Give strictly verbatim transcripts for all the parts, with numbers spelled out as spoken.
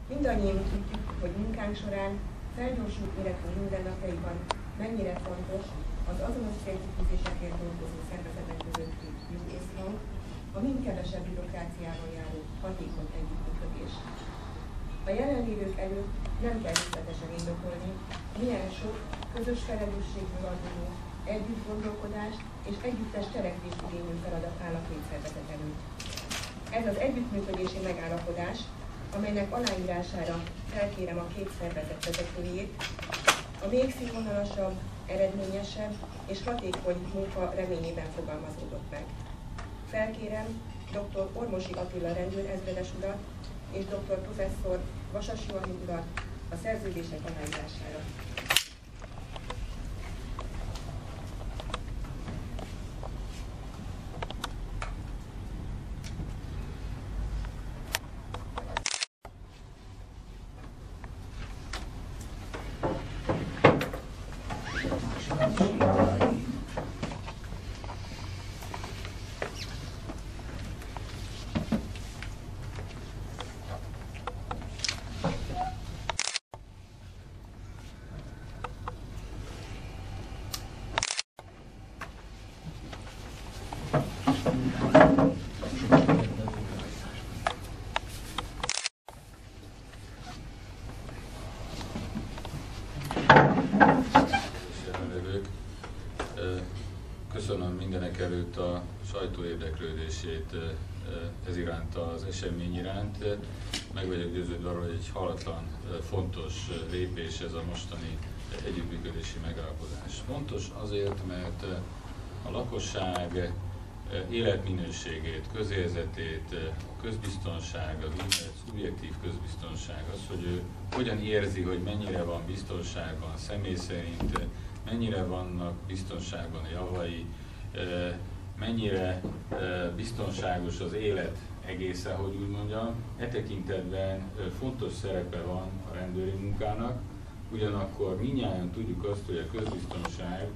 Mindannyian tudjuk, hogy munkánk során felgyorsult életünk mindennapjaiban mennyire fontos az azonos célkitűzésekért dolgozó szervezetek közötti jó összhang, a mind kevesebb bürokráciával járó hatékony együttműködés. A jelenlévők előtt nem kell részletesen indokolni, milyen sok közös felelősségből adódó együtt gondolkodást és együttes cselekvést igénylő feladat áll a két szervezet előtt. Ez az együttműködési megállapodás, amelynek aláírására felkérem a két szervezet vezetőjét, a még színvonalasabb, eredményesebb és hatékony munka reményében fogalmazódott meg. Felkérem dr. Ormosi Attila rendőrezredes urat és dr. professzor Vasas Joachim urat a szerződések aláírására. Köszönöm mindenek előtt a sajtó érdeklődését ez iránt, az esemény iránt. Meg vagyok győződve arról, hogy egy halatlan fontos lépés ez a mostani együttműködési megállapodás. Fontos azért, mert a lakosság életminőségét, közérzetét, a közbiztonság, az úgynevezett szubjektív közbiztonság, az, hogy ő hogyan érzi, hogy mennyire van biztonságban személy szerint, mennyire vannak biztonságban a javai, mennyire biztonságos az élet egészen, hogy úgy mondjam. E tekintetben fontos szerepe van a rendőri munkának, ugyanakkor mindnyájan tudjuk azt, hogy a közbiztonság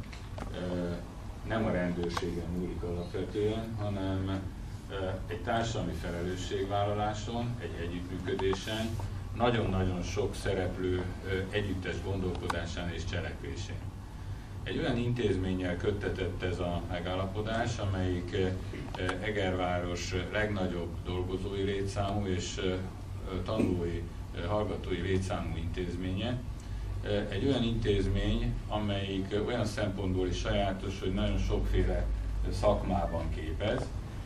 nem a rendőrségen múlik alapvetően, hanem egy társadalmi felelősségvállaláson, egy együttműködésen, nagyon-nagyon sok szereplő együttes gondolkodásán és cselekvésén. Egy olyan intézménnyel köttetett ez a megállapodás, amelyik Egerváros legnagyobb dolgozói létszámú és tanulói, hallgatói létszámú intézménye. Egy olyan intézmény, amelyik olyan szempontból is sajátos, hogy nagyon sokféle szakmában képez,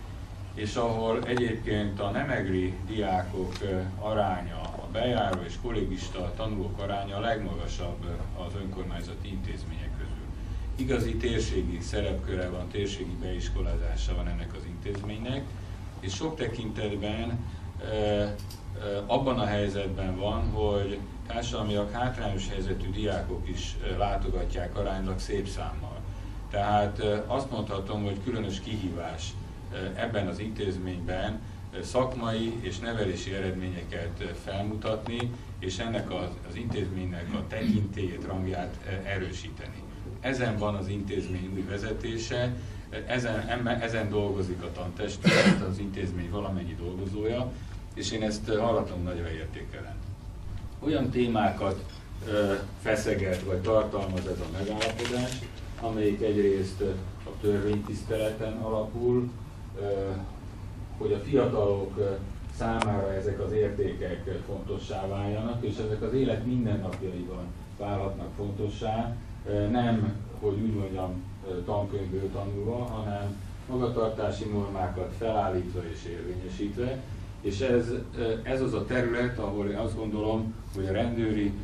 és ahol egyébként a nem egri diákok aránya, a bejáró és kollégista tanulók aránya a legmagasabb az önkormányzati intézmények közül. Igazi térségi szerepköre van, térségi beiskolázása van ennek az intézménynek, és sok tekintetben e, e, abban a helyzetben van, hogy társadalmilag hátrányos helyzetű diákok is látogatják aránylag szép számmal. Tehát e, azt mondhatom, hogy különös kihívás e, ebben az intézményben e, szakmai és nevelési eredményeket felmutatni, és ennek az, az intézménynek a tekintélyét, rangját e, erősíteni. Ezen van az intézmény új vezetése, ezen, ezen dolgozik a tantestület, az intézmény valamennyi dolgozója, és én ezt hallatlanul nagyra értékelem. Olyan témákat ö, feszeget vagy tartalmaz ez a megállapodás, amelyik egyrészt a törvénytiszteleten alapul, ö, hogy a fiatalok számára ezek az értékek fontossá váljanak, és ezek az élet mindennapjaiban válhatnak fontossá, nem, hogy úgy mondjam, tankönyvből tanulva, hanem magatartási normákat felállítva és érvényesítve. És ez, ez az a terület, ahol én azt gondolom, hogy a rendőri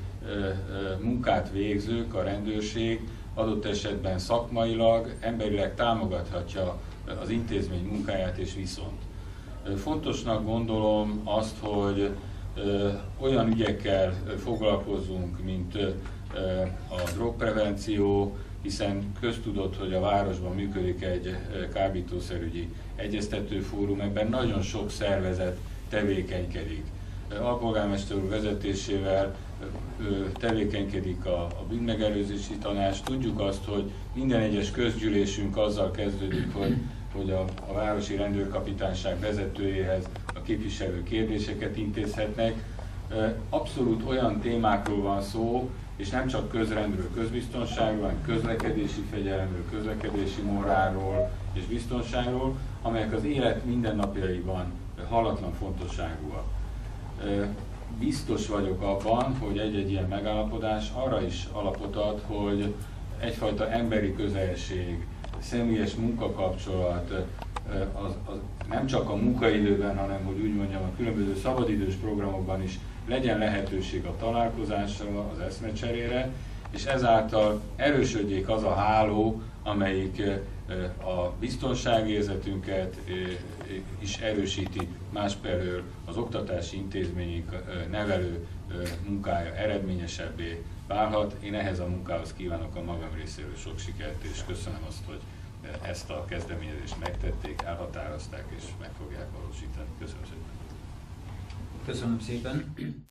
munkát végzők, a rendőrség adott esetben szakmailag, emberileg támogathatja az intézmény munkáját és viszont. Fontosnak gondolom azt, hogy olyan ügyekkel foglalkozunk, mint a drogprevenció, hiszen köztudott, hogy a városban működik egy kábítószerügyi egyeztetőfórum, ebben nagyon sok szervezet tevékenykedik. Alpolgármester úr vezetésével tevékenykedik a, a bűnmegelőzési tanács. Tudjuk azt, hogy minden egyes közgyűlésünk azzal kezdődik, hogy, hogy a, a városi rendőrkapitányság vezetőjéhez a képviselő kérdéseket intézhetnek. Abszolút olyan témákról van szó, és nem csak közrendről, közbiztonságról, hanem közlekedési fegyelemről, közlekedési morálról és biztonságról, amelyek az élet mindennapjaiban hallatlan fontosságúak. Biztos vagyok abban, hogy egy-egy ilyen megállapodás arra is alapot ad, hogy egyfajta emberi közelség, személyes munkakapcsolat, az, az nem csak a munkaidőben, hanem hogy úgy mondjam, a különböző szabadidős programokban is legyen lehetőség a találkozásra, az eszmecserére, és ezáltal erősödjék az a háló, amelyik a biztonságérzetünket is erősíti, másfelől az oktatási intézmények nevelő munkája eredményesebbé válhat. Én ehhez a munkához kívánok a magam részéről sok sikert, és köszönöm azt, hogy ezt a kezdeményezést megtették, elhatározták és meg fogják valósítani. Köszönöm szépen! Köszönöm szépen!